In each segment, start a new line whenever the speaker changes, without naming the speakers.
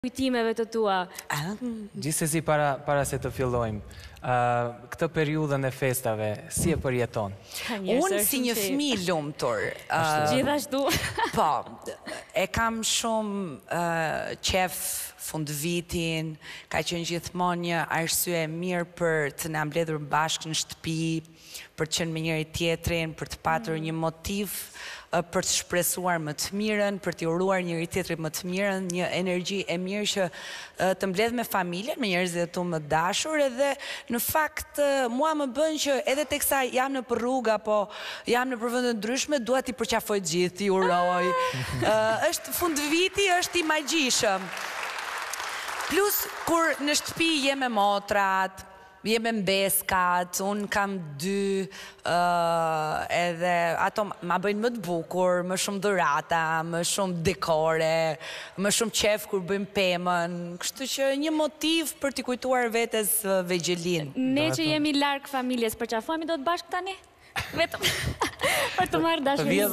kujtimeve të tua.
Gjithsesi para se të fillojmë, këtë periudhën e festave, si e përjeton?
Unë si një fëmijë lumtur.
Gjithashtu.
Po, e kam shumë qef fund vitin, ka qenë gjithmonë një arsye mirë për të na mbledhur bashkë në shtëpi, për të qenë me njëri tjetrin, për të patur një motiv për të shpresuar më të mirën, për të uruar njëri tjetrit më të mirën, një energji e mirë që të mbledh me familjen, me njerëzit tu më dashur, edhe në fakt mua më bën që edhe teksa jam në rrugë apo jam në vende ndryshme, dua t'i përqafoj gjithë, t'i uroj. Është fund viti, është i magjishëm. Plus kur në shtëpi jem me motrat, jem me mbeskat, unë kam 2, edhe ato ma bëjnë më të bukur, më shumë dhurata, më shumë dekore, më shumë qef kur bëjmë pemën, kështu që një motiv për t'i kujtuar vetes vegjelin.
Ne që jemi larg familjes, përqafohemi do të bashkë tani? Vetëm për të marrë dashuri.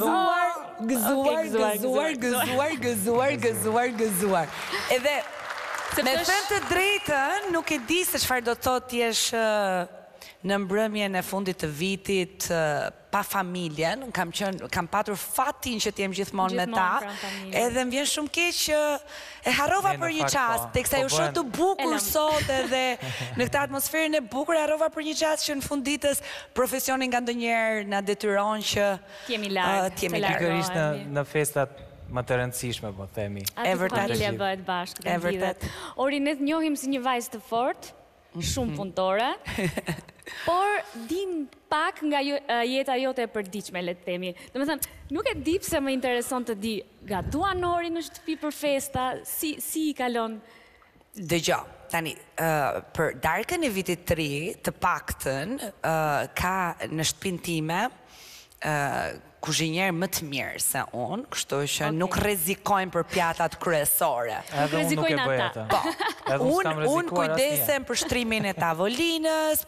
Gëzuar. Edhe me thënë të drejtën, nuk e di se çfarë do të thotë t'jesh në mbrëmjen e fundit të vitit pa familjen. Kam patur fatin që t'jem gjithmonë me ta, edhe më vjen shumë keq që e harrova për një çast, teksa ju shoh të bukur sot edhe në këtë atmosferën e bukur, e harrova për një çast që në fund ditës profesioni nga ndonjëherë na detyron që
t'jemi larg.
Pikërisht në festat më të rëndësishme, po themi.
Atë familja bëhet bashkë.
E vërtet.
Ori, ne të njohim si një vajzë të fortë, shumë punëtore, por dim pak nga jeta jote e përditshme, le të themi. Domethënë, nuk e di pse më intereson të di, gatuan Ori në shtëpi për festa, si i kalon?
Dëgjoj, tani, për darkën e vitit të ri, të paktën, ka në shtëpinë time kuzhinjer më të mirë se unë, kështu që nuk rrezikojnë për pjatat kryesore.
Edhe unë nuk e bëj atë.
Po, unë kujdesem për shtrimin e tavolinës,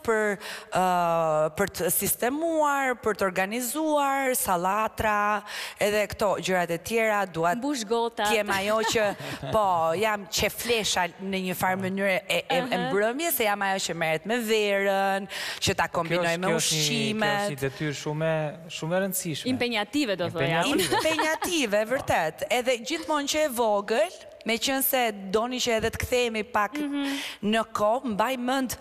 për të sistemuar, për të organizuar, sallatra, edhe këto gjërat e tjera, duat
mbush gotat.
Kem ajo që, po, jam qeflesha në një farë mënyrë e mbrëmjes, se jam ajo që merret me verën, që ta kombinoj me ushqimet.
Kjo është një detyrë shumë e rëndësishme.
Impenjative, do thoja.
Impenjative, vërtet. Edhe gjithmonë që e vogël, me qënë se doni që edhe të kthehemi pak në kohë, mbaj mend,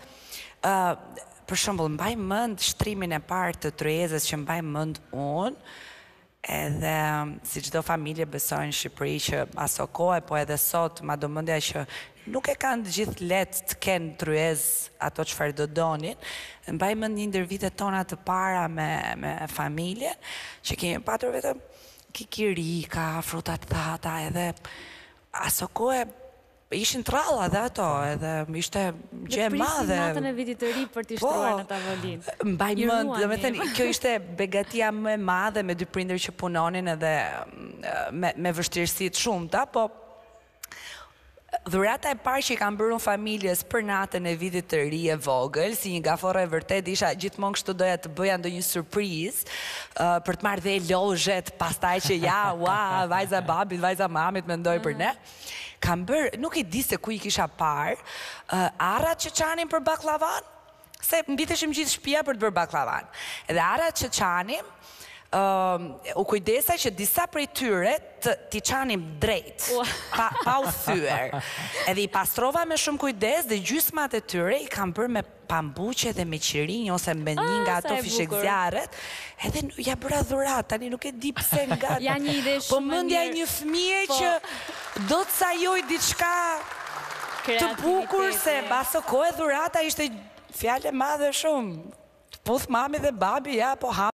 për shembull, mbaj mend shtrimin e parë të tryezës që mbaj mend unë, edhe si çdo familje besojnë në Shqipëri që aso kohë, po edhe sot, ma do mendja që nuk e kanë të gjithë letë të kenë tryezë ato çfarë do donin. Mbaj mend një ndër vitet tona të para me familjen, që kemi patur vetëm kikirika, fruta të thata, edhe aso kohë ishin tralla dhe ato, edhe ishte gjë e madhe.
Dhe natën e vitit të ri për t'i shtruar në tavolinë.
Mbaj mend, domethënë, kjo ishte begatia më e madhe me 2 prindër që punonin edhe me vështirësi të shumta, po dhurata e parë që i kam bërë unë familjes për natën e vitit të ri e vogël, si një gaforre e vërtet, isha gjithmonë kështu doja të bëja ndonjë surprizë për të marrë dhe lozhet, pastaj që vajza babit, vajza mamit mendoj për ne. Kam bërë, nuk e di se ku i kisha parë, arrat që qanin për baklavan, se mbiteshim gjithë shtëpia për të bërë baklavan. Edhe arrat që qanim, u kujdesa që disa prej tyre t'i qanim drejt, pa u thyer. Edhe i pastrova me shumë kujdes dhe gjysmat e tyre i kam bërë me pambuqe dhe me qirinj ose me një nga ato fishek zjarret, edhe ja bëra dhurat, tani nuk e di pse nga...
Ja një ide shumë mirë.
Po mendja një fëmije që do të sajoj diçka të bukur, se baso kohë dhurata ishte fjalë madhe shumë. Puth mami dhe babi, ja, po